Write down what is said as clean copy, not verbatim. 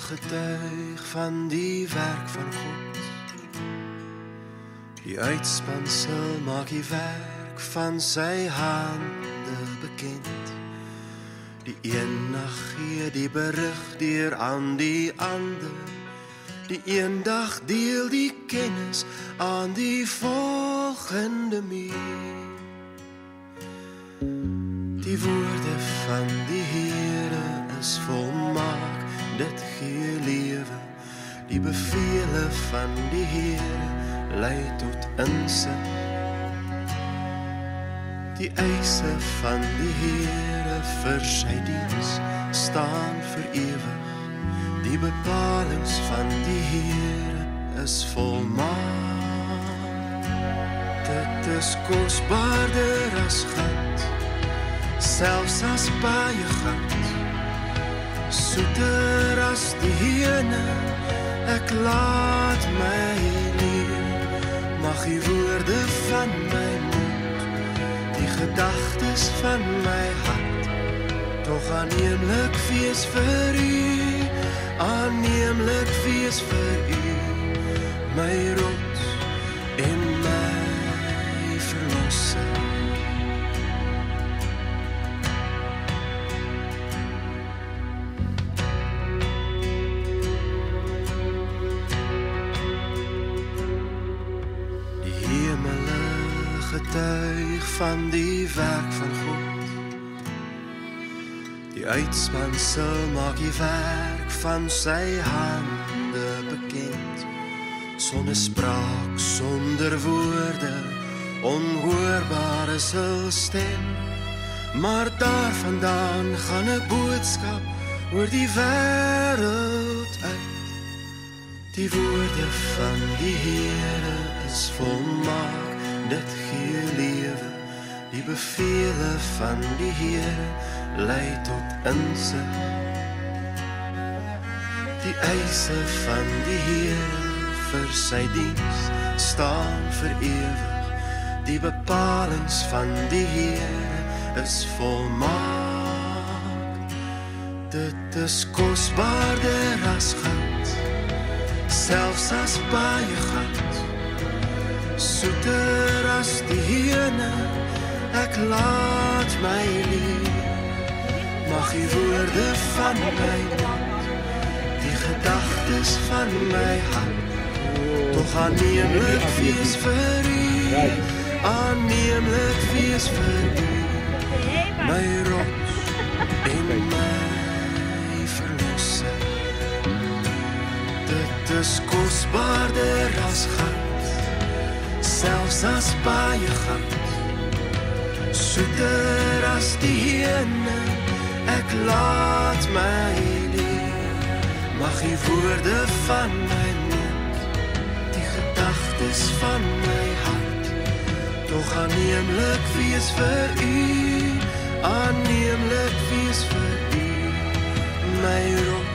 getuig van die werk van God. Die uitspansel maak die werk van sy hande bekend. Die een nag gee die berig deur aan die ander. Die een dag deel die kennis aan die volgende meer. Die woorde van die Here is volmaak, dit gee lewe. Die bevele van die Here lei tot insig. Die eise van die Here vir sy diens staan vir ewig. Die bepalings van die Here is volmaak. Dit is kosbaarder as goud, selfs as baie goud. Soeter as die hene, ek laat my leer. Mag die woorde van my mond, die gedagtes van my hart, tog aanneemlik wees vir U, aanneemlik wees vir U, my rots en my verlosser. Getuig van die werk van God. Die uitspansel maak die werk van sy hande bekend. Sonder spraak, sonder woorde, onhoorbare stil stem. Maar daar vandaan gaan 'n boodskap oor die wêreld uit. Die woorde van die Here is volmaak, dit gee lewe. Die bevele van die Here lei tot insig. Die eise van die Here vir sy diens staan vir ewig. Die bepalings van die Here is volmaak. Dit is kosbaarder as goud, selfs as baie goud. Soeter as die hene, ek laat my leer. Mag die woorde van my mond, die gedagtes van my hart, tog aanneemlik wees vir U, aanneemlik wees vir U, my rots en my verlosser. Dit is kosbaarder as goud, selfs as baie goud. Soeter as die hene, ek laat my leer. Mag die woorde van my mond, die gedagtes van my hart, tog aanneemlik wees vir U, aanneemlik wees vir U, my rots